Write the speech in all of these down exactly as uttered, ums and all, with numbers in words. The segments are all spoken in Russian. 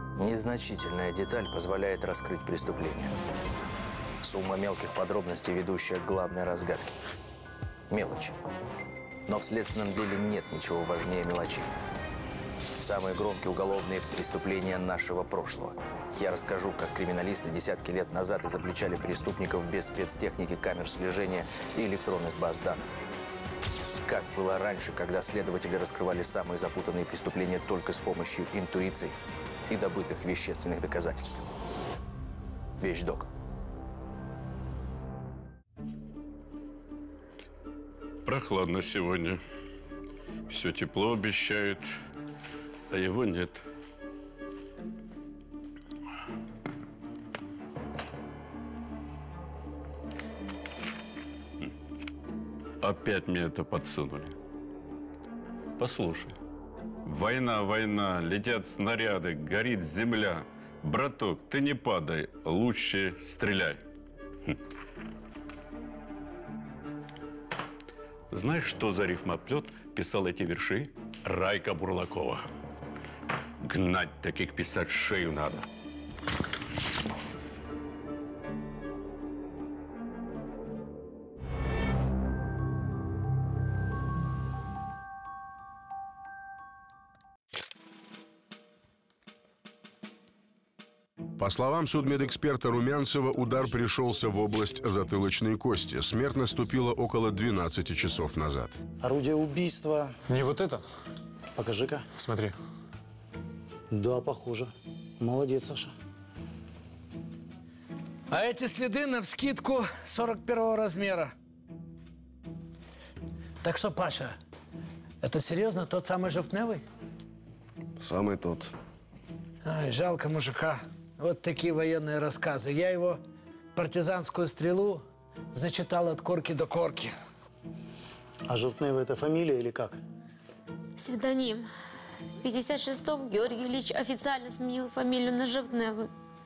Незначительная деталь позволяет раскрыть преступление. Сумма мелких подробностей, ведущая к главной разгадке. Мелочи. Но в следственном деле нет ничего важнее мелочей. Самые громкие уголовные преступления нашего прошлого. Я расскажу, как криминалисты десятки лет назад изобличали преступников без спецтехники, камер слежения и электронных баз данных. Как было раньше, когда следователи раскрывали самые запутанные преступления только с помощью интуиции и добытых вещественных доказательств. Вещдок. Прохладно сегодня. Все тепло обещают, а его нет. Опять мне это подсунули. Послушай. Война, война, летят снаряды, горит земля. Браток, ты не падай, лучше стреляй. Хм. Знаешь, что за рифмоплет писал эти верши? Райка Бурлакова. Гнать таких писать в шею надо. По словам судмедэксперта Румянцева, удар пришелся в область затылочной кости. Смерть наступила около двенадцати часов назад. Орудие убийства. Не вот это? Покажи-ка. Смотри. Да, похоже. Молодец, Саша. А эти следы навскидку сорок первого размера. Так что, Паша, это серьезно тот самый Жовтневый? Самый тот. Ай, жалко мужика. Вот такие военные рассказы. Я его партизанскую стрелу зачитал от корки до корки. А Жовтневый – это фамилия или как? Псевдоним. В пятьдесят шестом Георгий Ильич официально сменил фамилию на Жовтневый.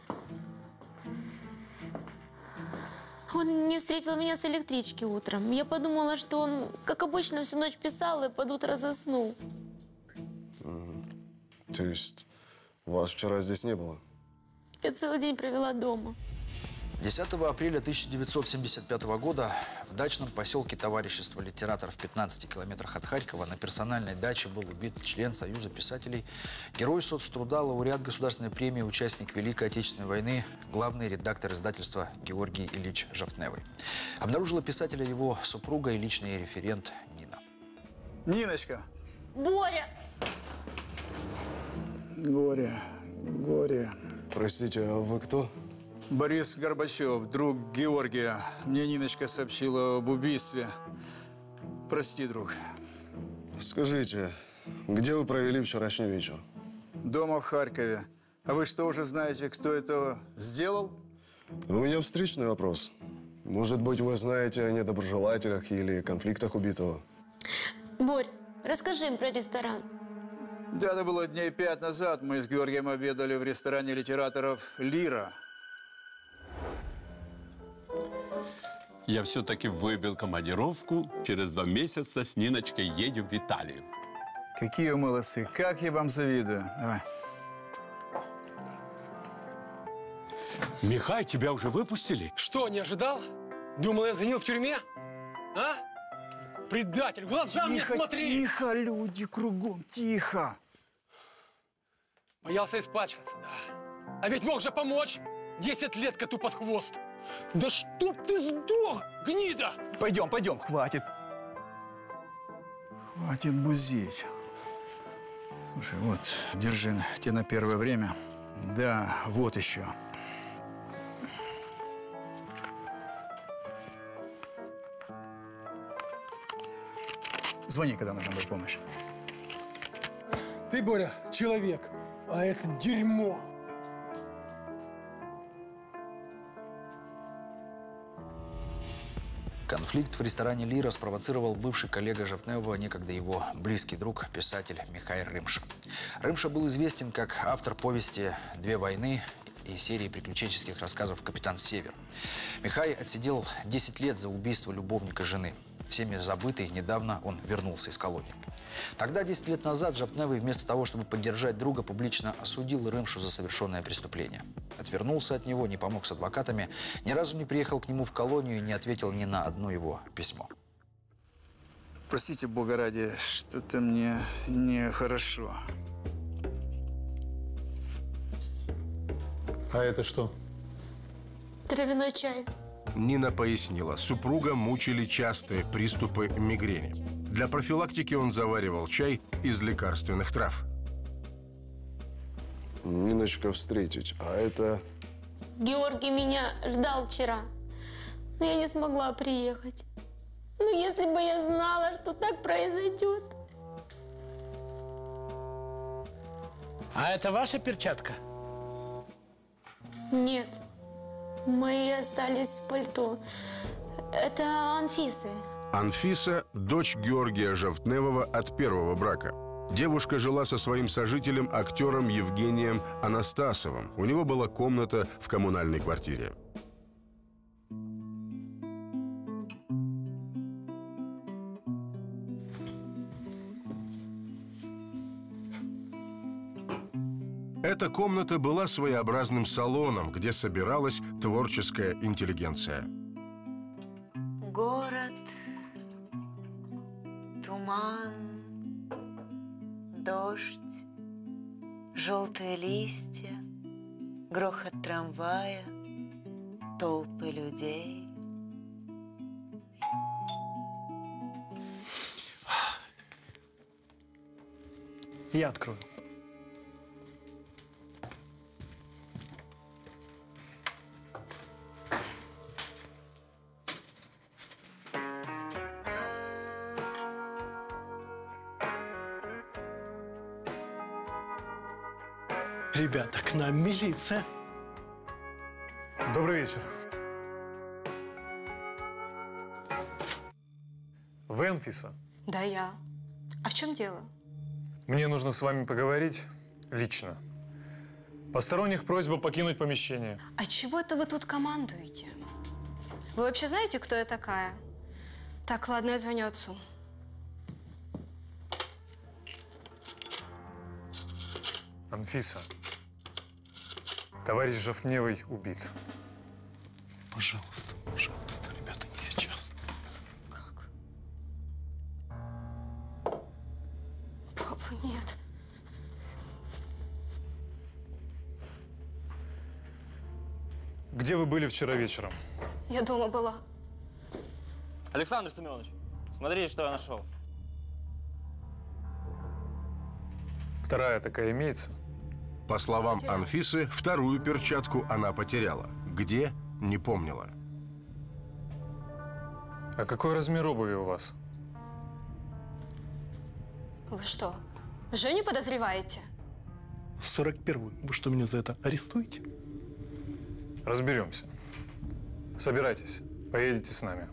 Он не встретил меня с электрички утром. Я подумала, что он, как обычно, всю ночь писал и под утро заснул. Угу. То есть вас вчера здесь не было? Я целый день провела дома. десятого апреля тысяча девятьсот семьдесят пятого года в дачном поселке Товарищества литераторов в пятнадцати километрах от Харькова на персональной даче был убит член Союза писателей, герой соцтруда, лауреат Государственной премии, участник Великой Отечественной войны, главный редактор издательства Георгий Ильич Жовтневый. Обнаружила писателя его супруга и личный референт Нина. Ниночка! Боря! Горе, горе. Простите, а вы кто? Борис Горбачев, друг Георгия. Мне Ниночка сообщила об убийстве. Прости, друг. Скажите, где вы провели вчерашний вечер? Дома в Харькове. А вы что, уже знаете, кто это сделал? У меня встречный вопрос. Может быть, вы знаете о недоброжелателях или конфликтах убитого? Борь, расскажи им про ресторан. Да, это было дней пять назад. Мы с Георгием обедали в ресторане литераторов «Лира». Я все-таки выбил командировку. Через два месяца с Ниночкой едем в Италию. Какие вы молодцы. Как я вам завидую. Давай. Михай, тебя уже выпустили? Что, не ожидал? Думал, я сгнил в тюрьме? А? Предатель, в глаза мне смотри! Тихо, люди кругом, тихо. Боялся испачкаться, да. А ведь мог же помочь. Десять лет коту под хвост. Да чтоб ты сдох, гнида! Пойдем, пойдем, хватит. Хватит бузеть. Слушай, вот, держи тебе на первое время. Да, вот еще. Звони, когда нужна будет помощь. Ты, Боря, человек, а это дерьмо. Конфликт в ресторане «Лира» спровоцировал бывший коллега Жовтневого, некогда его близкий друг, писатель Михай Рымша. Рымша был известен как автор повести «Две войны» и серии приключенческих рассказов «Капитан Север». Михай отсидел десять лет за убийство любовника жены. всеми забытый, недавно он вернулся из колонии. Тогда, десять лет назад, Жовтневый вместо того, чтобы поддержать друга, публично осудил Рымшу за совершенное преступление. Отвернулся от него, не помог с адвокатами, ни разу не приехал к нему в колонию и не ответил ни на одно его письмо. Простите, Бога ради, что-то мне нехорошо. А это что? Травяной чай. Нина пояснила, супруга мучили частые приступы мигрени. Для профилактики он заваривал чай из лекарственных трав. Ниночка встретить, а это... Георгий меня ждал вчера, но я не смогла приехать. Ну, если бы я знала, что так произойдет. А это ваша перчатка? Нет, мои остались в пальто. Это Анфисы. Анфиса – дочь Георгия Жовтневого от первого брака. Девушка жила со своим сожителем, актером Евгением Анастасовым. У него была комната в коммунальной квартире. Эта комната была своеобразным салоном, где собиралась творческая интеллигенция. Город, туман, дождь, желтые листья, грохот трамвая, толпы людей. Я открою. Ребята, к нам милиция. Добрый вечер. Вы Анфиса? Да, я. А в чем дело? Мне нужно с вами поговорить лично. Посторонних просьба покинуть помещение. А чего это вы тут командуете? Вы вообще знаете, кто я такая? Так, ладно, я звоню отцу. Анфиса, товарищ Жовтневый убит. Пожалуйста, пожалуйста, ребята, не сейчас. Как? Папа, нет. Где вы были вчера вечером? Я дома была. Александр Семенович, смотрите, что я нашел. Вторая такая имеется? По словам Анфисы, вторую перчатку она потеряла. Где – не помнила. А какой размер обуви у вас? Вы что, Женю подозреваете? сорок первую. Вы что, меня за это арестуете? Разберемся. Собирайтесь, поедете с нами.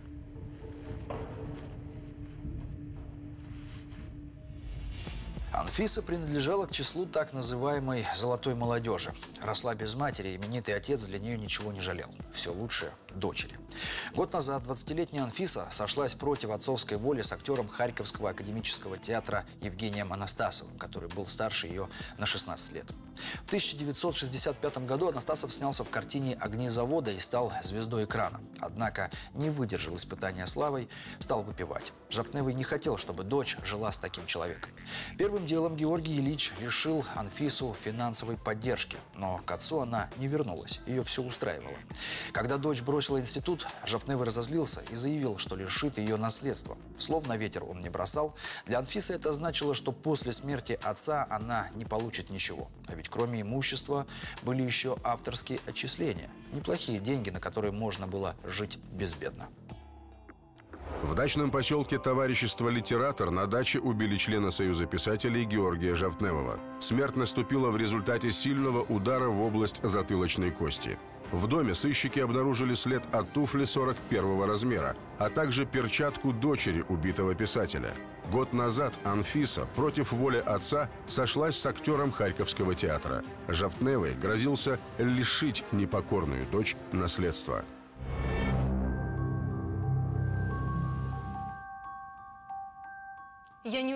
Анфиса принадлежала к числу так называемой «золотой молодежи». Росла без матери, именитый отец для нее ничего не жалел. Все лучшее – дочери. Год назад двадцатилетняя Анфиса сошлась против отцовской воли с актером Харьковского академического театра Евгением Анастасовым, который был старше ее на шестнадцать лет. В тысяча девятьсот шестьдесят пятом году Анастасов снялся в картине «Огни завода» и стал звездой экрана. Однако не выдержал испытания славой, стал выпивать. Жовтневый не хотел, чтобы дочь жила с таким человеком. Первым делом Георгий Ильич лишил Анфису финансовой поддержки, но к отцу она не вернулась, ее все устраивало. Когда дочь бросила институт, Жовтневый разозлился и заявил, что лишит ее наследства. Слов на ветер он не бросал. Для Анфисы это значило, что после смерти отца она не получит ничего. А ведь кроме имущества были еще авторские отчисления. Неплохие деньги, на которые можно было жить безбедно. В дачном поселке товарищества «Литератор» на даче убили члена Союза писателей Георгия Жовтневого. Смерть наступила в результате сильного удара в область затылочной кости. В доме сыщики обнаружили след от туфли сорок первого размера, а также перчатку дочери убитого писателя. Год назад Анфиса против воли отца сошлась с актером Харьковского театра. Жовтневый грозился лишить непокорную дочь наследства.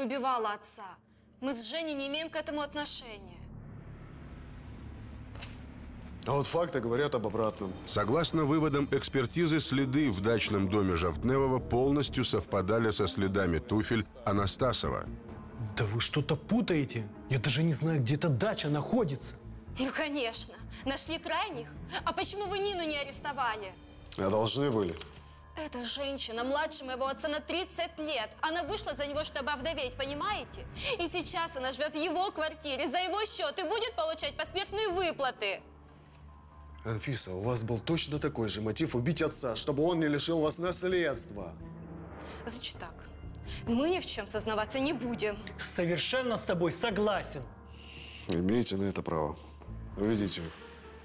убивала отца. Мы с Женей не имеем к этому отношения. А вот факты говорят об обратном. Согласно выводам экспертизы, следы в дачном доме Жовтневого полностью совпадали со следами туфель Анастасова. Да вы что-то путаете. Я даже не знаю, где эта дача находится. Ну, конечно. Нашли крайних. А почему вы Нину не арестовали? А должны были. Эта женщина младше моего отца на тридцать лет. Она вышла за него, чтобы овдоветь, понимаете? И сейчас она живет в его квартире за его счет и будет получать посмертные выплаты. Анфиса, у вас был точно такой же мотив убить отца, чтобы он не лишил вас наследства. Значит так, мы ни в чем сознаваться не будем. Совершенно с тобой согласен. Имеете на это право. Уведите их.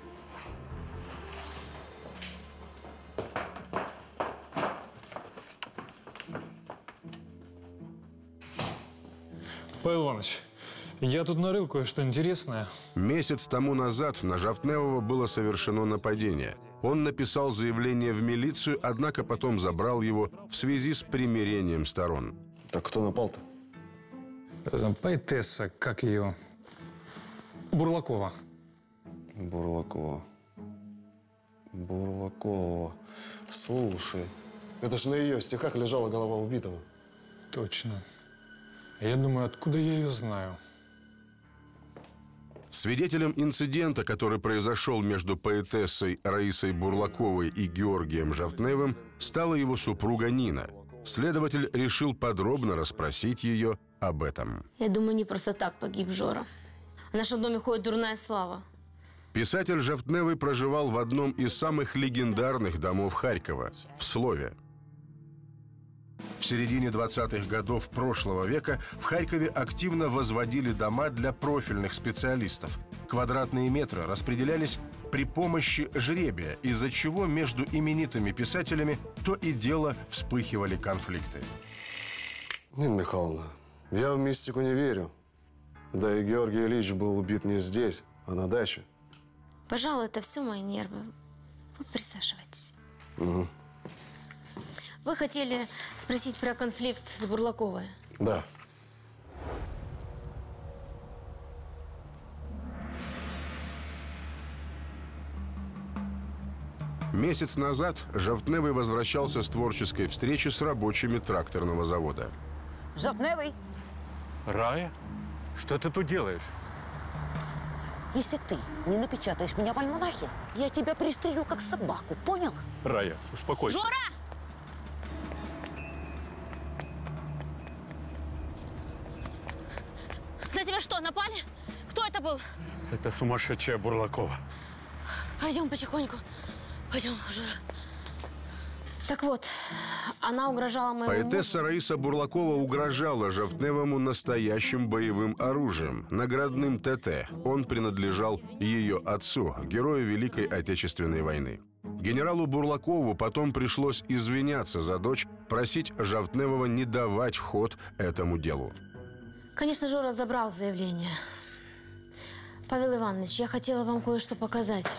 Павел Иванович, я тут нарыл кое-что интересное. Месяц тому назад на Жовтневого было совершено нападение. Он написал заявление в милицию, однако потом забрал его в связи с примирением сторон. Так кто напал-то? Поэтесса, как ее? Бурлакова. Бурлакова. Бурлакова. Слушай, это же на ее стихах лежала голова убитого. Точно. Я думаю, откуда я ее знаю? Свидетелем инцидента, который произошел между поэтессой Раисой Бурлаковой и Георгием Жовтневым, стала его супруга Нина. Следователь решил подробно расспросить ее об этом. Я думаю, не просто так погиб Жора. В нашем доме ходит дурная слава. Писатель Жовтневый проживал в одном из самых легендарных домов Харькова – в Слове. В середине двадцатых годов прошлого века в Харькове активно возводили дома для профильных специалистов. Квадратные метры распределялись при помощи жребия, из-за чего между именитыми писателями то и дело вспыхивали конфликты. Нина Михайловна, я в мистику не верю. Да и Георгий Ильич был убит не здесь, а на даче. Пожалуй, это все мои нервы. Вы присаживайтесь. Угу. Вы хотели спросить про конфликт с Бурлаковой? Да. Месяц назад Жовтневый возвращался с творческой встречи с рабочими тракторного завода. Жовтневый! Рая, что ты тут делаешь? Если ты не напечатаешь меня в альманахе, я тебя пристрелю как собаку, понял? Рая, успокойся. Жора! На тебя что, напали? Кто это был? Это сумасшедшая Бурлакова. Пойдем потихоньку. Пойдем, Жора. Так вот, она угрожала моему Поэтесса мужу. Раиса Бурлакова угрожала Жовтневому настоящим боевым оружием, наградным ТТ. Он принадлежал ее отцу, герою Великой Отечественной войны. Генералу Бурлакову потом пришлось извиняться за дочь, просить Жовтневого не давать ход этому делу. Конечно, Жора забрал заявление. Павел Иванович, я хотела вам кое-что показать.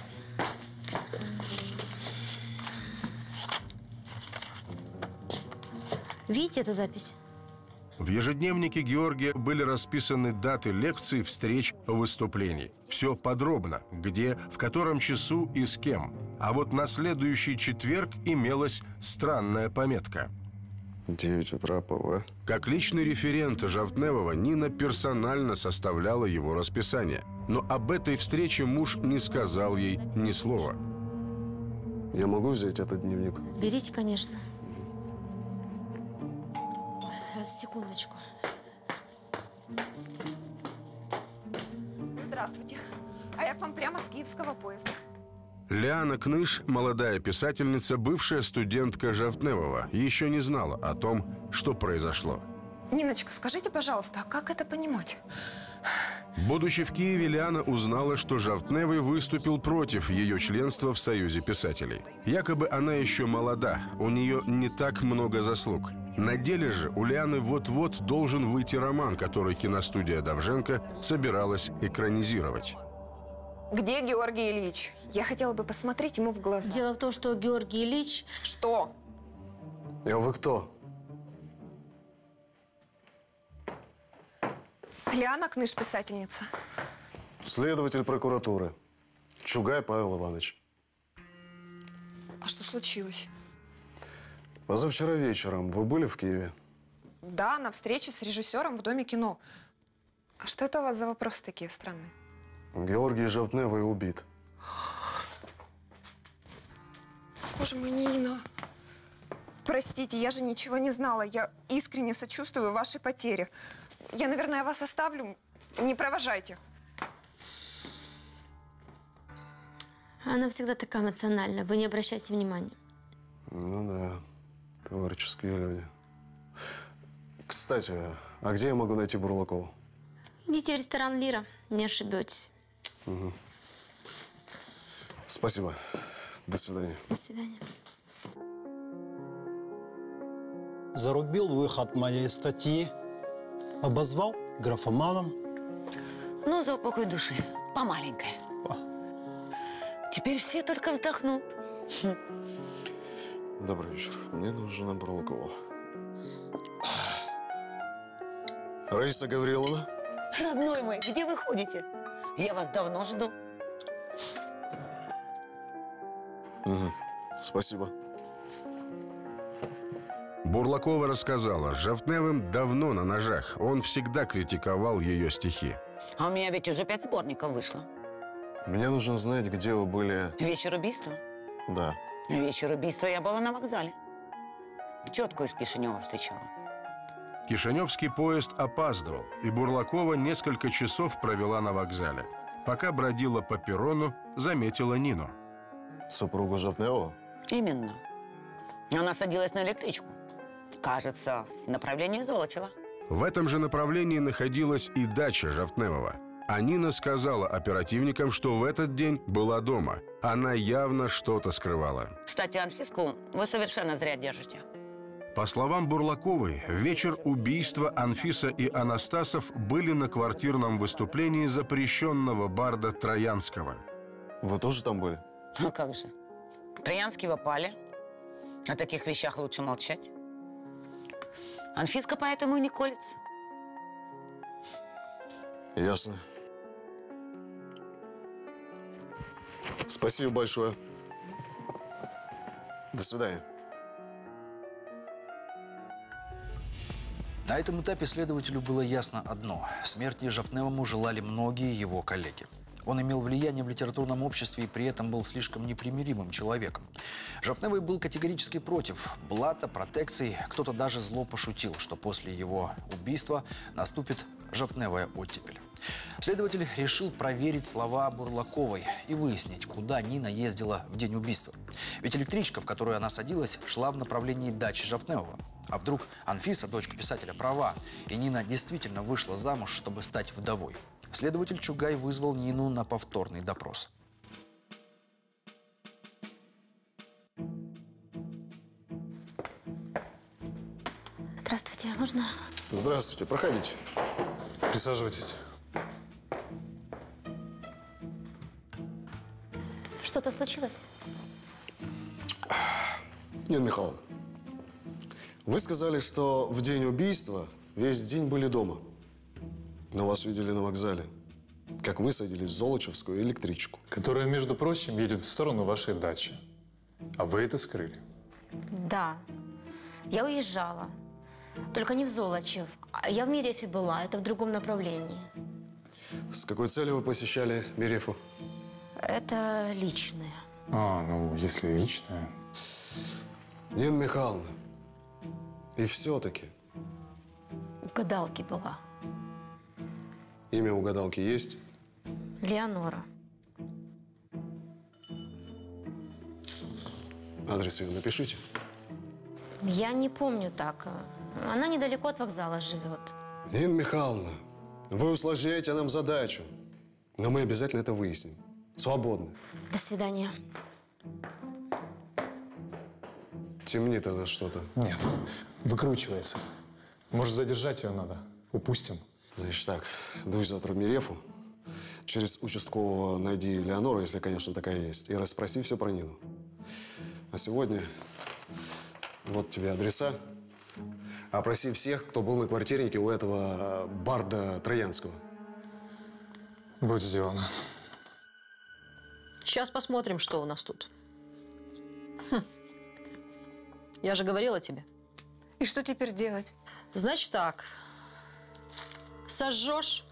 Видите эту запись? В ежедневнике Георгия были расписаны даты лекций, встреч, выступлений. Все подробно, где, в котором часу и с кем. А вот на следующий четверг имелась странная пометка. девять утра ПВ. Как личный референт Жовтневого, Нина персонально составляла его расписание. Но об этой встрече муж не сказал ей ни слова. Я могу взять этот дневник? Берите, конечно. Секундочку. Здравствуйте. А я к вам прямо с киевского поезда. Лиана Кныш, молодая писательница, бывшая студентка Жовтневого, еще не знала о том, что произошло. Ниночка, скажите, пожалуйста, а как это понимать? Будучи в Киеве, Лиана узнала, что Жовтневый выступил против ее членства в Союзе писателей. Якобы она еще молода, у нее не так много заслуг. На деле же у Лианы вот-вот должен выйти роман, который киностудия Довженко собиралась экранизировать. Где Георгий Ильич? Я хотела бы посмотреть ему в глаза. Дело в том, что Георгий Ильич… Что? А вы кто? Лиана Кныш, писательница. Следователь прокуратуры. Чугай Павел Иванович. А что случилось? Позавчера вечером вы были в Киеве? Да, на встрече с режиссером в Доме кино. А что это у вас за вопросы такие странные? Георгий Жовтневый убит. Боже мой, Нина. Простите, я же ничего не знала. Я искренне сочувствую вашей потере. Я, наверное, вас оставлю. Не провожайте. Она всегда такая эмоциональная. Вы не обращайте внимания. Ну да, творческие люди. Кстати, а где я могу найти Бурлакову? Идите в ресторан «Лира», не ошибетесь. Угу. Спасибо. До свидания. До свидания. Зарубил выход моей статьи, обозвал графоманом. Ну, за упокой души, помаленькой. Теперь все только вздохнут. Добрый вечер. Мне нужна Бурлакова. Раиса Гавриловна? Родной мой, где вы ходите? Я вас давно жду. Угу. Спасибо. Бурлакова рассказала, Жовтневым давно на ножах. Он всегда критиковал ее стихи. А у меня ведь уже пять сборников вышло. Мне нужно знать, где вы были... Вечер убийства? Да. Вечер убийства я была на вокзале. Тетку из Кишинева встречала. Кишиневский поезд опаздывал, и Бурлакова несколько часов провела на вокзале. Пока бродила по перрону, заметила Нину. Супругу Жовтневого? Именно. Она садилась на электричку. Кажется, в направлении Золочева. В этом же направлении находилась и дача Жовтневого. А Нина сказала оперативникам, что в этот день была дома. Она явно что-то скрывала. Кстати, Анфиску вы совершенно зря держите. По словам Бурлаковой, в вечер убийства Анфиса и Анастасов были на квартирном выступлении запрещенного барда Троянского. Вы тоже там были? А как же? Троянский в опале. О таких вещах лучше молчать. Анфиска поэтому и не колется. Ясно. Спасибо большое. До свидания. На этом этапе следователю было ясно одно. Смерти Жовтневому желали многие его коллеги. Он имел влияние в литературном обществе и при этом был слишком непримиримым человеком. Жовтневый был категорически против блата, протекций. Кто-то даже зло пошутил, что после его убийства наступит жовтневая оттепель. Следователь решил проверить слова Бурлаковой и выяснить, куда Нина ездила в день убийства. Ведь электричка, в которую она садилась, шла в направлении дачи Жовтневого. А вдруг Анфиса, дочка писателя, права, и Нина действительно вышла замуж, чтобы стать вдовой? Следователь Чугай вызвал Нину на повторный допрос. Здравствуйте, можно? Здравствуйте, проходите. Присаживайтесь. Что-то случилось? Нина Михайловна, вы сказали, что в день убийства весь день были дома. Но вас видели на вокзале, как вы садились в Золочевскую электричку. Которая, между прочим, едет в сторону вашей дачи. А вы это скрыли. Да. Я уезжала. Только не в Золочев. А я в Мирефе была. Это в другом направлении. С какой целью вы посещали Мирефу? Это личное. А, ну, если личное. Нина Михайловна, и все-таки. У гадалки была. Имя у гадалки есть? Леонора. Адрес ее напишите. Я не помню так. Она недалеко от вокзала живет. Нина Михайловна, вы усложняете нам задачу. Но мы обязательно это выясним. Свободны. До свидания. Темнит она что-то. Нет, выкручивается. Может, задержать ее надо. Упустим. Значит так, дуй завтра в Мирефу. Через участкового найди Леонору, если, конечно, такая есть, и расспроси все про Нину. А сегодня вот тебе адреса. Опроси всех, кто был на квартирнике у этого барда Троянского. Будет сделано. Сейчас посмотрим, что у нас тут. Хм. Я же говорила тебе. И что теперь делать? Значит так. Сожжешь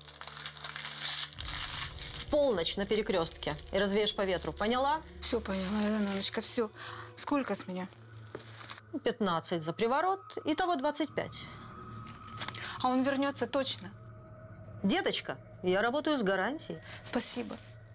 в полночь на перекрестке и развеешь по ветру. Поняла? Все поняла, Яночка, все. Сколько с меня? пятнадцать за приворот, итого двадцать пять. А он вернется точно? Деточка, я работаю с гарантией. Спасибо.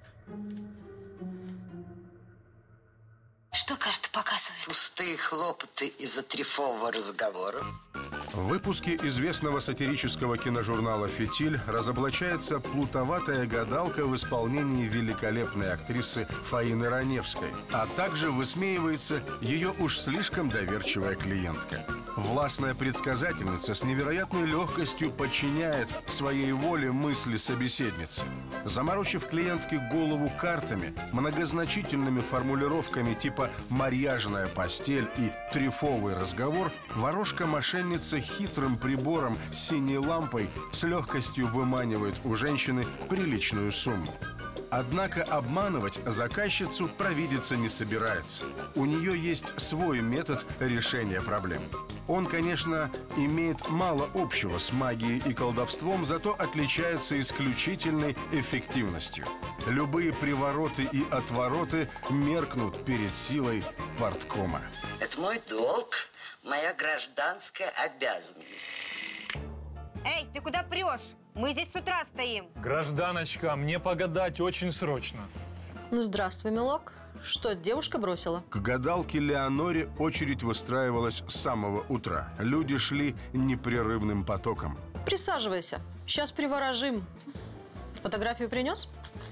Что карта показывает? Пустые хлопоты из-за трефового разговора. В выпуске известного сатирического киножурнала «Фитиль» разоблачается плутоватая гадалка в исполнении великолепной актрисы Фаины Раневской, а также высмеивается ее уж слишком доверчивая клиентка. Властная предсказательница с невероятной легкостью подчиняет своей воле мысли собеседницы. Заморочив клиентке голову картами, многозначительными формулировками типа «марьяжная постель» и «трефовый разговор», ворожка-мошенница хитрым прибором с синей лампой с легкостью выманивает у женщины приличную сумму. Однако обманывать заказчицу провидица не собирается. У нее есть свой метод решения проблем. Он, конечно, имеет мало общего с магией и колдовством, зато отличается исключительной эффективностью. Любые привороты и отвороты меркнут перед силой порткома. Это мой долг, моя гражданская обязанность. Эй, ты куда прешь? Мы здесь с утра стоим. Гражданочка, мне погадать очень срочно. Ну, здравствуй, милок. Что, девушка бросила? К гадалке Леоноре очередь выстраивалась с самого утра. Люди шли непрерывным потоком. Присаживайся. Сейчас приворожим. Фотографию принес?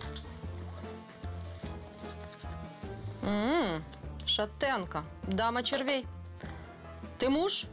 М-м, шатенка. Дама червей. Ты муж?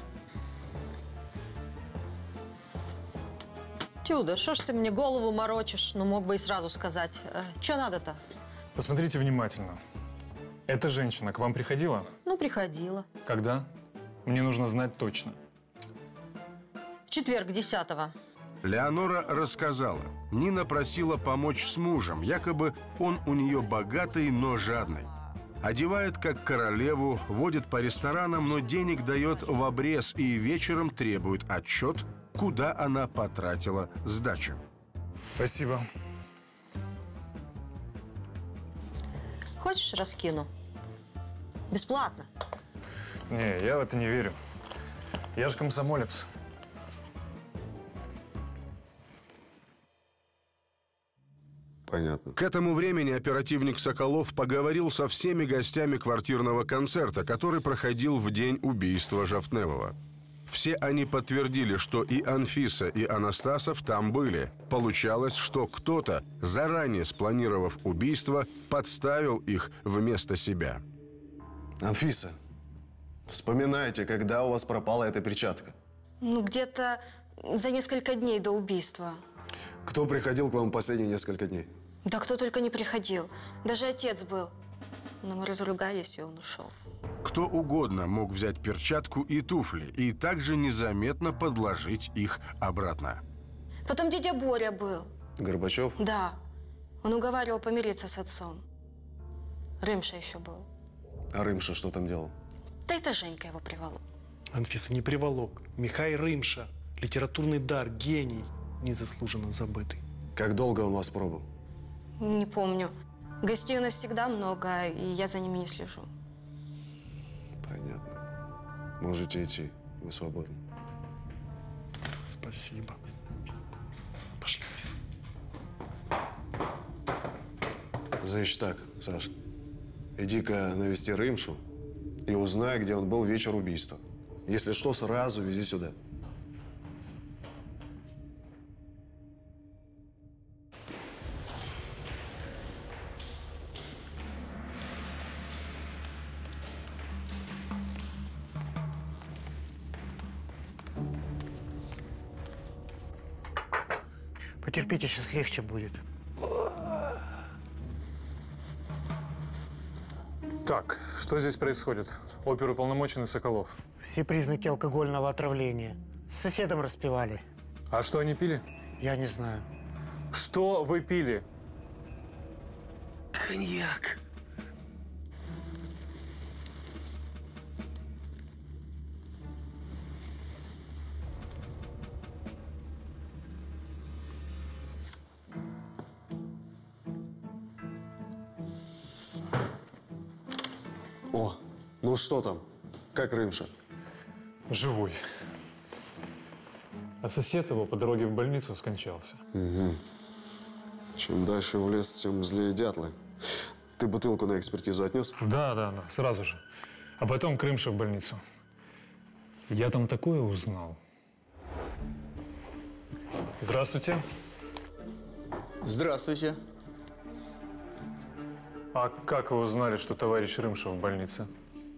Тюда, что ж ты мне голову морочишь? Ну, мог бы и сразу сказать. Э, что надо-то? Посмотрите внимательно. Эта женщина к вам приходила? Ну, приходила. Когда? Мне нужно знать точно. В четверг, десятого. Леонора рассказала. Нина просила помочь с мужем. Якобы он у нее богатый, но жадный. Одевает как королеву, водит по ресторанам, но денег дает в обрез и вечером требует отчет, куда она потратила сдачу. Спасибо. Хочешь, раскину? Бесплатно. Не, я в это не верю. Я же комсомолец. Понятно. К этому времени оперативник Соколов поговорил со всеми гостями квартирного концерта, который проходил в день убийства Жовтневого. Все они подтвердили, что и Анфиса, и Анастасов там были. Получалось, что кто-то, заранее спланировав убийство, подставил их вместо себя. Анфиса, вспоминайте, когда у вас пропала эта перчатка? Ну, где-то за несколько дней до убийства. Кто приходил к вам последние несколько дней? Да кто только не приходил. Даже отец был. Но мы разругались, и он ушел. Кто угодно мог взять перчатку и туфли и также незаметно подложить их обратно. Потом дядя Боря был. Горбачев? Да. Он уговаривал помириться с отцом. Рымша еще был. А Рымша что там делал? Да это Женька его приволок. Анфиса, не приволок. Михай Рымша. Литературный дар, гений, незаслуженно забытый. Как долго он вас пробыл? Не помню. Гостей у нас всегда много, и я за ними не слежу. Понятно. Можете идти. Вы свободны. Спасибо. Пошли. Значит так, Саш, иди-ка навести Рымшу и узнай, где он был вечер убийства. Если что, сразу вези сюда. Потерпите, сейчас легче будет. Так, что здесь происходит? Оперуполномоченный Соколов. Все признаки алкогольного отравления. С соседом распивали. А что они пили? Я не знаю. Что вы пили? Коньяк. О, ну что там? Как Рымша? Живой. А сосед его по дороге в больницу скончался. Угу. Чем дальше в лес, тем злее дятлы. Ты бутылку на экспертизу отнес? Да, да, да, сразу же. А потом Крымша в больницу. Я там такое узнал. Здравствуйте. Здравствуйте. А как вы узнали, что товарищ Рымша в больнице?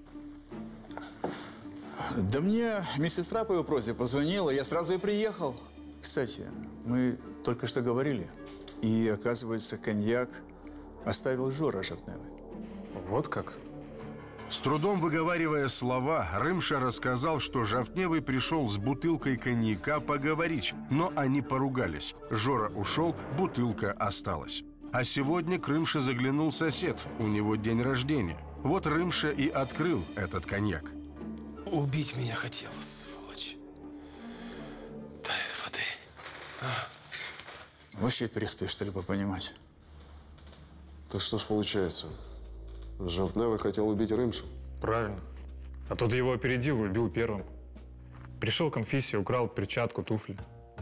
Да мне медсестра по его просьбе позвонила, я сразу и приехал. Кстати, мы только что говорили. И, оказывается, коньяк оставил Жора Жовтневый. Вот как? С трудом выговаривая слова, Рымша рассказал, что Жовтневый пришел с бутылкой коньяка поговорить, но они поругались. Жора ушел, бутылка осталась. А сегодня к Рымше заглянул сосед, у него день рождения. Вот Рымша и открыл этот коньяк. Убить меня хотел, сволочь. Дай воды. А. Вообще перестаю что-либо понимать. Так что ж получается? Жовтневый хотел убить Рымшу? Правильно. А тот его опередил и убил первым. Пришел к конфиссии, украл перчатку, туфли.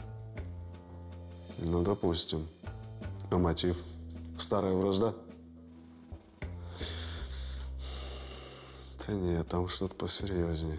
Ну, допустим. А мотив? Старая вражда? Да нет, там что-то посерьезнее.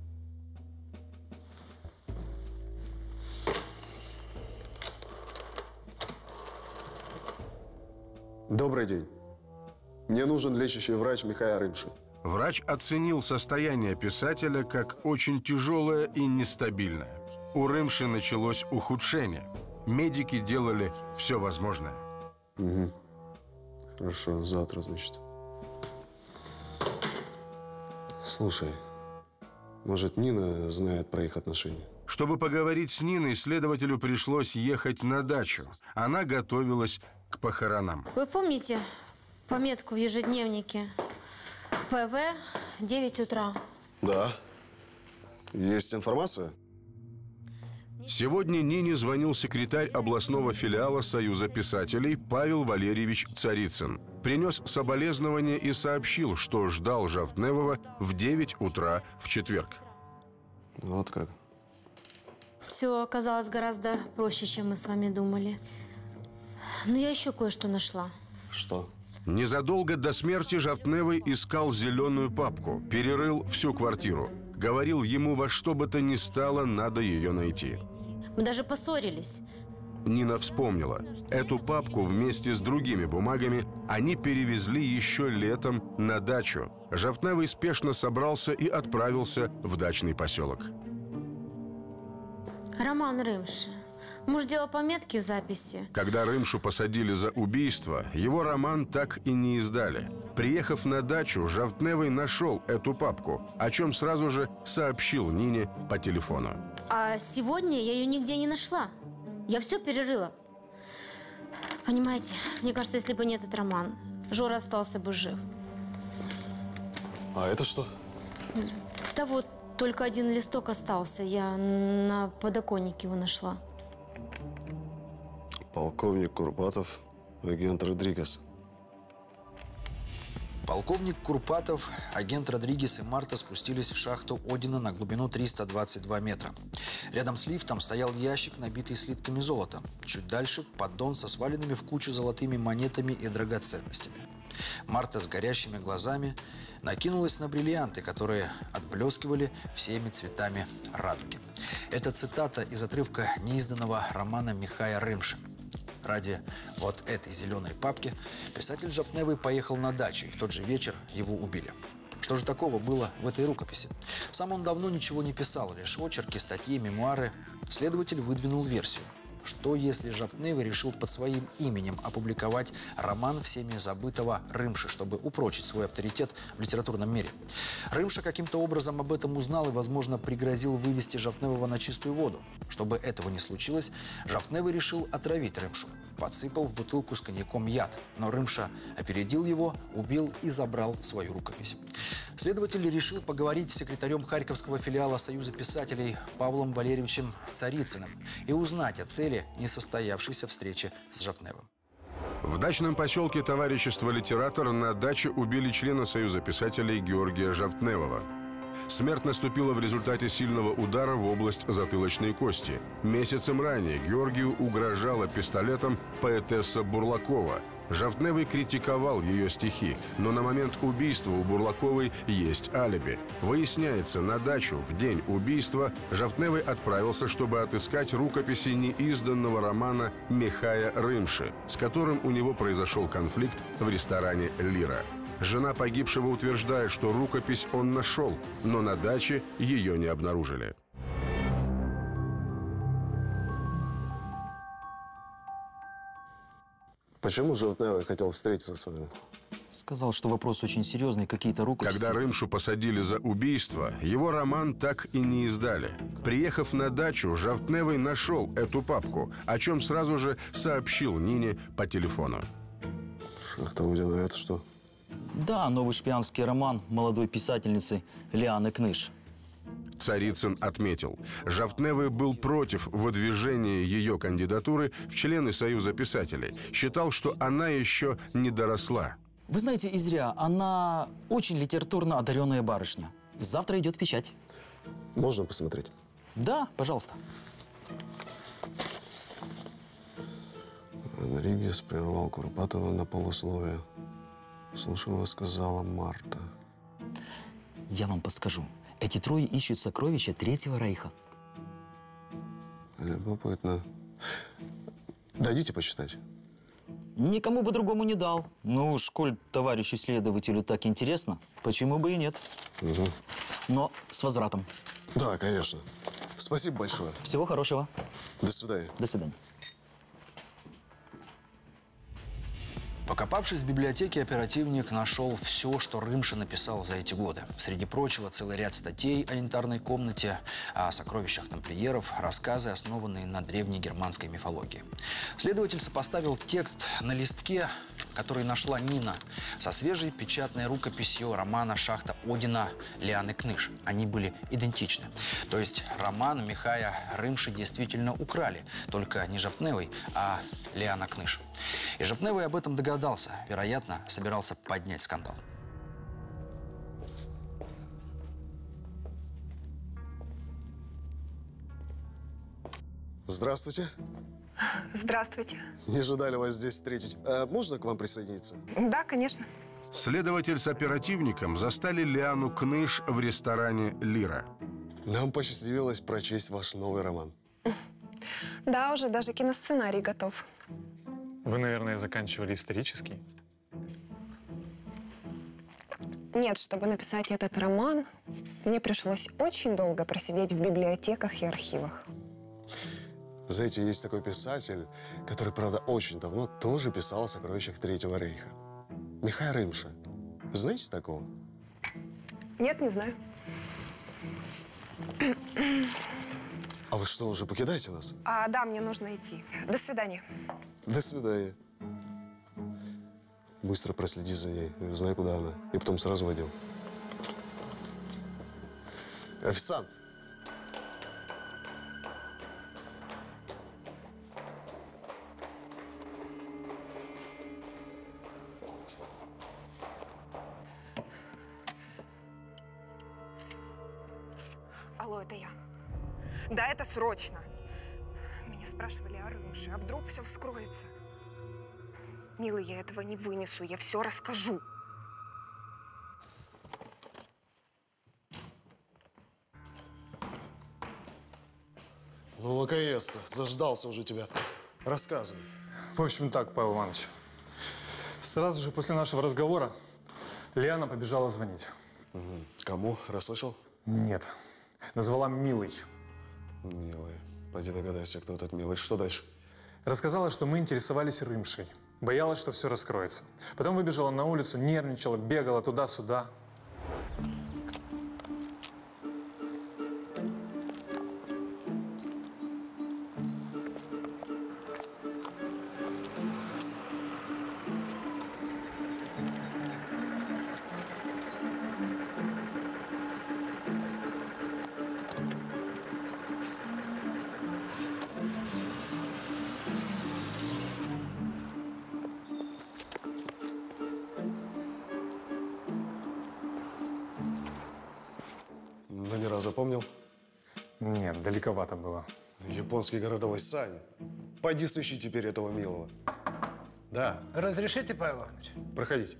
Добрый день. Мне нужен лечащий врач Михаил Рымша. Врач оценил состояние писателя как очень тяжелое и нестабильное. У Рымши началось ухудшение. Медики делали все возможное. Угу. Хорошо, завтра, значит. Слушай, может, Нина знает про их отношения? Чтобы поговорить с Ниной, следователю пришлось ехать на дачу. Она готовилась к похоронам. Вы помните пометку в ежедневнике? ПВ, девять утра. Да. Есть информация? Сегодня Нине звонил секретарь областного филиала Союза писателей Павел Валерьевич Царицын. Принес соболезнования и сообщил, что ждал Жовтневого в девять утра в четверг. Вот как. Все оказалось гораздо проще, чем мы с вами думали. Но я еще кое-что нашла. Что? Незадолго до смерти Жовтневый искал зеленую папку, перерыл всю квартиру. Говорил ему, во что бы то ни стало, надо ее найти. Мы даже поссорились. Нина вспомнила. Эту папку вместе с другими бумагами они перевезли еще летом на дачу. Жовтневый спешно собрался и отправился в дачный поселок. Роман Рымша. Может, дело пометки в записи? Когда Рымшу посадили за убийство, его роман так и не издали. Приехав на дачу, Жовтневый нашел эту папку, о чем сразу же сообщил Нине по телефону. А сегодня я ее нигде не нашла. Я все перерыла. Понимаете, мне кажется, если бы не этот роман, Жора остался бы жив. А это что? Да вот, только один листок остался. Я на подоконнике его нашла. Полковник Курпатов, агент Родригес. Полковник Курпатов, агент Родригес и Марта спустились в шахту Одина на глубину триста двадцать два метра. Рядом с лифтом стоял ящик, набитый слитками золота. Чуть дальше – поддон со сваленными в кучу золотыми монетами и драгоценностями. Марта с горящими глазами накинулась на бриллианты, которые отблескивали всеми цветами радуги. Это цитата из отрывка неизданного романа Михая Рымши. Ради вот этой зеленой папки писатель Жовтневый поехал на дачу, и в тот же вечер его убили. Что же такого было в этой рукописи? Сам он давно ничего не писал, лишь очерки, статьи, мемуары. Следователь выдвинул версию. что если Жовтневый решил под своим именем опубликовать роман всеми забытого Рымши, чтобы упрочить свой авторитет в литературном мире. Рымша каким-то образом об этом узнал и, возможно, пригрозил вывести Жовтневого на чистую воду. Чтобы этого не случилось, Жовтневый решил отравить Рымшу. Подсыпал в бутылку с коньяком яд, но Рымша опередил его, убил и забрал свою рукопись. Следователь решил поговорить с секретарем Харьковского филиала Союза писателей Павлом Валерьевичем Царицыным и узнать о цели несостоявшейся встречи с Жовтневым. В дачном поселке товарищества «Литератор» на даче убили члена Союза писателей Георгия Жовтневого. Смерть наступила в результате сильного удара в область затылочной кости. Месяцем ранее Георгию угрожала пистолетом поэтесса Бурлакова. Жовтневый критиковал ее стихи, но на момент убийства у Бурлаковой есть алиби. Выясняется, на дачу в день убийства Жовтневый отправился, чтобы отыскать рукописи неизданного романа Михая Рымши, с которым у него произошел конфликт в ресторане «Лира». Жена погибшего утверждает, что рукопись он нашел, но на даче ее не обнаружили. Почему Жовтневый хотел встретиться с вами? Сказал, что вопрос очень серьезный, какие-то рукописи. Когда Рымшу посадили за убийство, его роман так и не издали. Приехав на дачу, Жовтневый нашел эту папку, о чем сразу же сообщил Нине по телефону. Шахтаудина, это что? Да, новый шпионский роман молодой писательницы Лианы Кныш. Царицын отметил, Жовтневый был против выдвижения ее кандидатуры в члены Союза писателей. Считал, что она еще не доросла. Вы знаете, и зря. Она очень литературно одаренная барышня. Завтра идет в печать. Можно посмотреть? Да, пожалуйста. Родригес прервал Курпатова на полусловие. Слушала, сказала Марта. Я вам подскажу. Эти трое ищут сокровища Третьего Рейха. Любопытно. Дадите почитать? Никому бы другому не дал. Ну уж, коль товарищу следователю так интересно, почему бы и нет? Угу. Но с возвратом. Да, конечно. Спасибо большое. Всего хорошего. До свидания. До свидания. Покопавшись в библиотеке, оперативник нашел все, что Рымша написал за эти годы. Среди прочего, целый ряд статей о янтарной комнате, о сокровищах тамплиеров, рассказы, основанные на древней германской мифологии. Следователь сопоставил текст на листке, который нашла Нина, со свежей печатной рукописью романа «Шахта Одина» Лианы Кныш. Они были идентичны. То есть роман Михая Рымши действительно украли, только не Жовтневый, а Лиана Кныш. И Жовтневый об этом догадался. Вероятно, собирался поднять скандал. Здравствуйте. Здравствуйте. Не ожидали вас здесь встретить. А можно к вам присоединиться? Да, конечно. Следователь с оперативником застали Лиану Кныш в ресторане «Лира». Нам посчастливилось прочесть ваш новый роман. Да, уже даже киносценарий готов. Вы, наверное, заканчивали исторический? Нет, чтобы написать этот роман, мне пришлось очень долго просидеть в библиотеках и архивах. Знаете, есть такой писатель, который, правда, очень давно тоже писал о сокровищах Третьего Рейха. Михай Рымша. Вы знаете такого? Нет, не знаю. А вы что, уже покидаете нас? А, да, мне нужно идти. До свидания. До свидания. Быстро проследи за ней, узнай, куда она. И потом сразу в отдел. Официант! Алло, это я. Да, это срочно. Меня спрашивали о Рымше, а вдруг все вскроется? Милый, я этого не вынесу, я все расскажу. Ну, наконец-то. Заждался уже тебя. Рассказывай. В общем так, Павел Иванович. Сразу же после нашего разговора Лиана побежала звонить. Угу. Кому? Расслышал? Нет. Назвала Милый. Милый. Пойди догадайся, кто этот Милый. Что дальше? Рассказала, что мы интересовались Рымшей. Боялась, что все раскроется. Потом выбежала на улицу, нервничала, бегала туда-сюда. Номера запомнил? Нет, далековато было. Японский городовой Сань. Пойди сыщи теперь этого милого. Да. Разрешите, Павел Иванович? Проходите.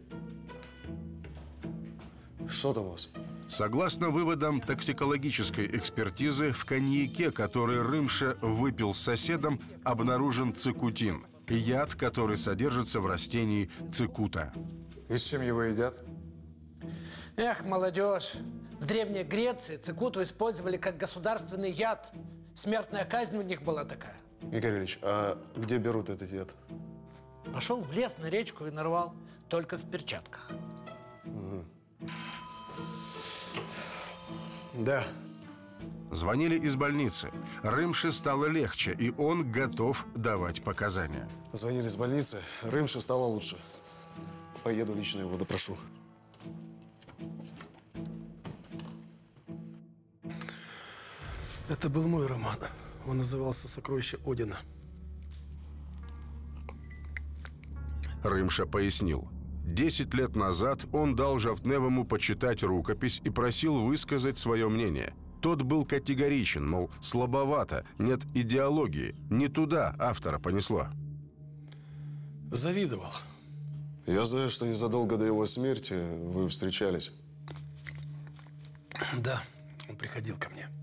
Что там у вас? Согласно выводам токсикологической экспертизы, в коньяке, который Рымша выпил с соседом, обнаружен цикутин – яд, который содержится в растении цикута. И с чем его едят? Эх, молодежь. В Древней Греции цикуту использовали как государственный яд. Смертная казнь у них была такая. Игорь Ильич, а где берут этот яд? Пошел в лес, на речку и нарвал. Только в перчатках. Угу. Да. Звонили из больницы. Рымше стало легче, и он готов давать показания. Звонили из больницы. Рымше стало лучше. Поеду лично его допрошу. Это был мой роман. Он назывался «Сокровище Одина». Рымша пояснил. Десять лет назад он дал Жовтневому почитать рукопись и просил высказать свое мнение. Тот был категоричен, мол, слабовато, нет идеологии. Не туда автора понесло. Завидовал. Я знаю, что незадолго до его смерти вы встречались. Да, он приходил ко мне.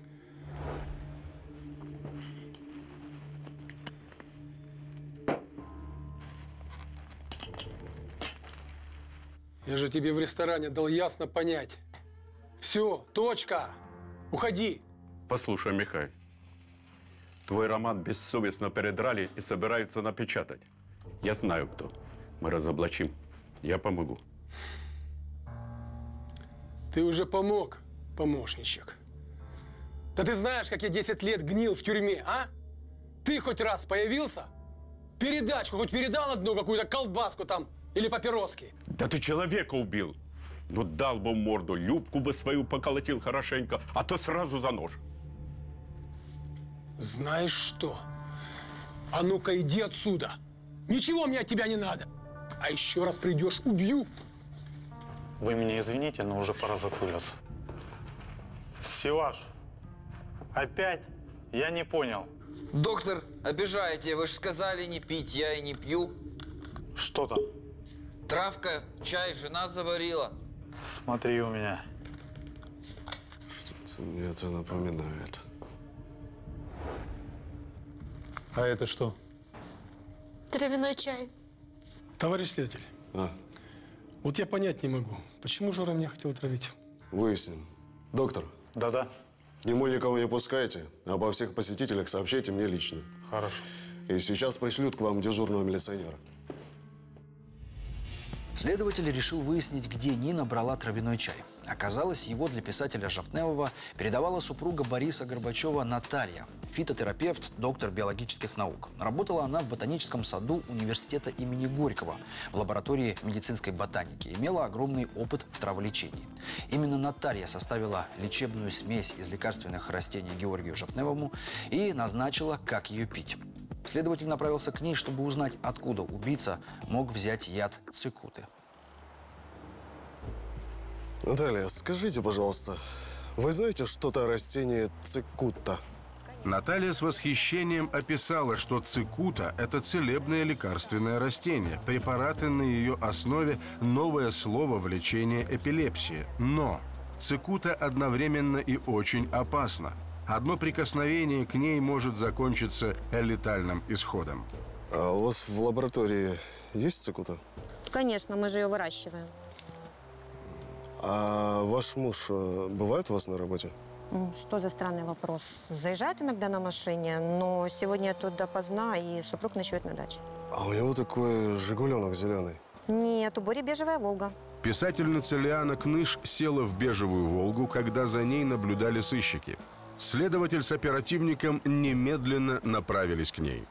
Я же тебе в ресторане дал ясно понять. Все, точка. Уходи. Послушай, Михай, твой роман бессовестно передрали и собираются напечатать. Я знаю, кто. Мы разоблачим. Я помогу. Ты уже помог, помощничек. Да ты знаешь, как я десять лет гнил в тюрьме, а? Ты хоть раз появился? Передачку хоть передал одну какую-то колбаску там или папироски? Да ты человека убил. Ну, дал бы морду, юбку бы свою поколотил хорошенько, а то сразу за нож. Знаешь что? А ну-ка иди отсюда. Ничего мне от тебя не надо. А еще раз придешь, убью. Вы меня извините, но уже пора закругляться. Сиваш, опять? Я не понял. Доктор, обижаете. Вы же сказали не пить, я и не пью. Что там? Травка, чай, жена заварила. Смотри у меня. Что-то мне это напоминает. А это что? Травяной чай. Товарищ следователь, А? вот я понять не могу, почему Жора меня хотел отравить? Выясним. Доктор. Да-да. Ему никого не пускайте. Обо всех посетителях сообщайте мне лично. Хорошо. И сейчас пришлют к вам дежурного милиционера. Следователь решил выяснить, где Нина брала травяной чай. Оказалось, его для писателя Жовтневого передавала супруга Бориса Горбачева Наталья, фитотерапевт, доктор биологических наук. Работала она в ботаническом саду университета имени Горького в лаборатории медицинской ботаники. Имела огромный опыт в траволечении. Именно Наталья составила лечебную смесь из лекарственных растений Георгию Жовтневому и назначила, как ее пить. Следователь направился к ней, чтобы узнать, откуда убийца мог взять яд цикуты. Наталья, скажите, пожалуйста, вы знаете что-то о растении цикута? Наталья с восхищением описала, что цикута – это целебное лекарственное растение. Препараты на ее основе – новое слово в лечении эпилепсии. Но цикута одновременно и очень опасна. Одно прикосновение к ней может закончиться летальным исходом. А у вас в лаборатории есть цикута? Конечно, мы же ее выращиваем. А ваш муж бывает у вас на работе? Ну, что за странный вопрос? Заезжает иногда на машине, но сегодня я тут допоздна, и супруг ночует на даче. А у него такой «Жигуленок» зеленый. Нет, у Бори бежевая «Волга». Писательница Лиана Кныш села в бежевую «Волгу», когда за ней наблюдали сыщики. Следователь с оперативником немедленно направились к ней.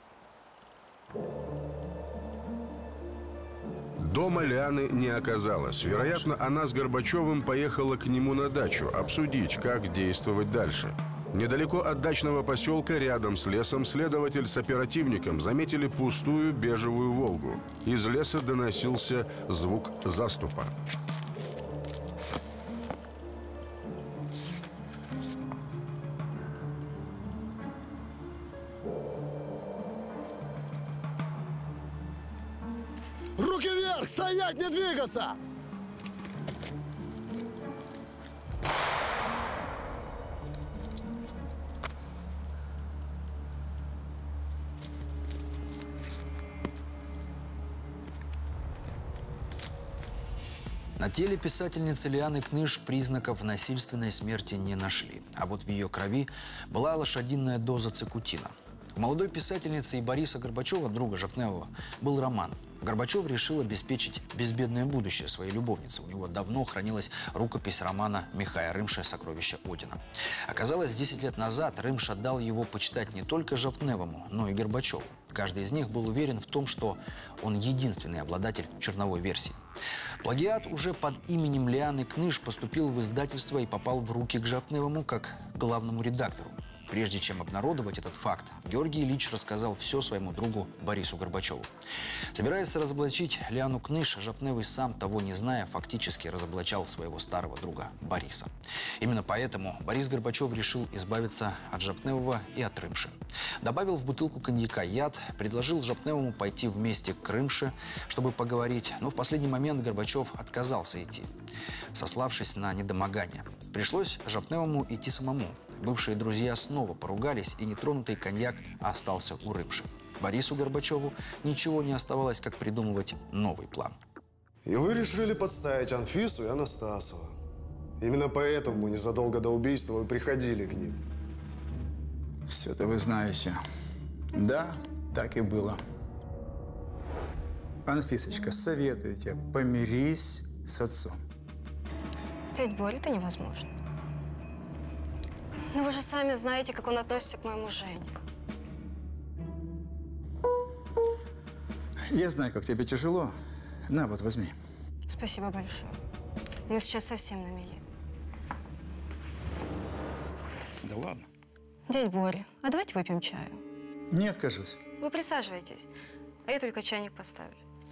Дома Лианы не оказалось. Вероятно, она с Горбачевым поехала к нему на дачу обсудить, как действовать дальше. Недалеко от дачного поселка, рядом с лесом, следователь с оперативником заметили пустую бежевую «Волгу». Из леса доносился звук заступа. Руки вверх! Стоять! Не двигаться! На теле писательницы Лианы Кныш признаков насильственной смерти не нашли. А вот в ее крови была лошадиная доза цикутина. У молодой писательницы и Бориса Горбачева, друга Жовтневого, был роман. Горбачев решил обеспечить безбедное будущее своей любовнице. У него давно хранилась рукопись романа Михая Рымша «Сокровища Одина». Оказалось, десять лет назад Рымш отдал его почитать не только Жовтневому, но и Горбачеву. Каждый из них был уверен в том, что он единственный обладатель черновой версии. Плагиат уже под именем Лианы Кныш поступил в издательство и попал в руки к Жовтневому как главному редактору. Прежде чем обнародовать этот факт, Георгий Ильич рассказал все своему другу Борису Горбачеву. Собираясь разоблачить Лиану Кныш, Жовтневый, сам того не зная, фактически разоблачал своего старого друга Бориса. Именно поэтому Борис Горбачев решил избавиться от Жовтневого и от Рымши. Добавил в бутылку коньяка яд, предложил Жовтневому пойти вместе к Рымше, чтобы поговорить, но в последний момент Горбачев отказался идти, сославшись на недомогание. Пришлось Жовтневому идти самому. Бывшие друзья снова поругались, и нетронутый коньяк остался у Рымши. Борису Горбачеву ничего не оставалось, как придумывать новый план. И вы решили подставить Анфису и Анастасова. Именно поэтому незадолго до убийства вы приходили к ним. Все это вы знаете. Да, так и было. Анфисочка, советую тебе, помирись с отцом. Дядь Борь, это невозможно. Но вы же сами знаете, как он относится к моему Жене. Я знаю, как тебе тяжело. На, вот возьми. Спасибо большое. Мы сейчас совсем на мели. Да ладно. Дядь Боря, а давайте выпьем чаю? Не откажусь. Вы присаживайтесь, а я только чайник поставлю.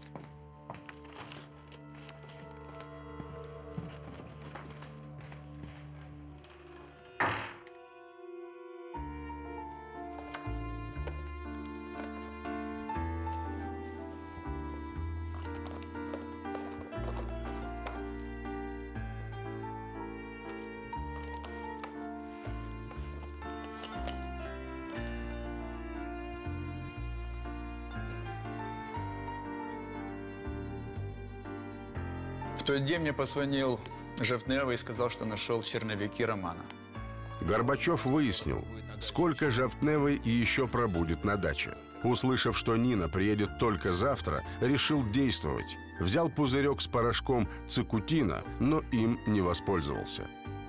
В тот день мне позвонил Жовтневый и сказал, что нашел черновики романа. Горбачев выяснил, сколько Жовтневый еще пробудет на даче. Услышав, что Нина приедет только завтра, решил действовать. Взял пузырек с порошком цикутина, но им не воспользовался.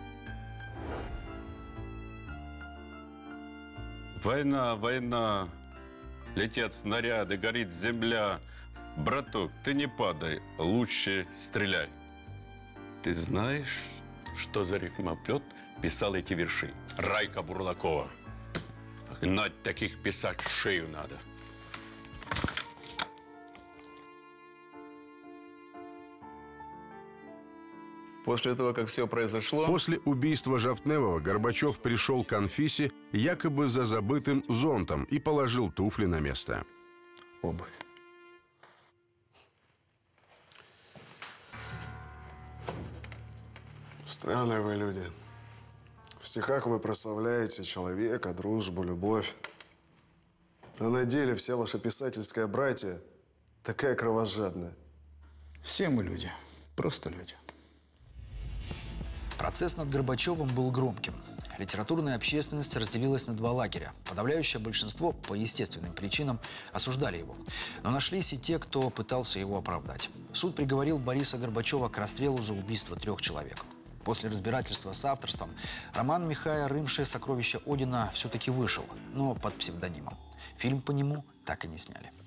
Война, война. Летят снаряды, горит земля. Браток, ты не падай, лучше стреляй. Ты знаешь, что за рифмоплет писал эти верши? Райка Бурлакова. Гнать таких писать в шею надо. После того, как все произошло... После убийства Жовтневого Горбачев пришел к Анфисе якобы за забытым зонтом и положил туфли на место. Обувь. Странные вы люди. В стихах вы прославляете человека, дружбу, любовь. А на деле вся ваша писательская братья такая кровожадная. Все мы люди. Просто люди. Процесс над Горбачевым был громким. литературная общественность разделилась на два лагеря. Подавляющее большинство по естественным причинам осуждали его. Но нашлись и те, кто пытался его оправдать. Суд приговорил Бориса Горбачева к расстрелу за убийство трех человек. После разбирательства с авторством роман Михая Рымши «Сокровища Одина» все-таки вышел, но под псевдонимом. Фильм по нему так и не сняли.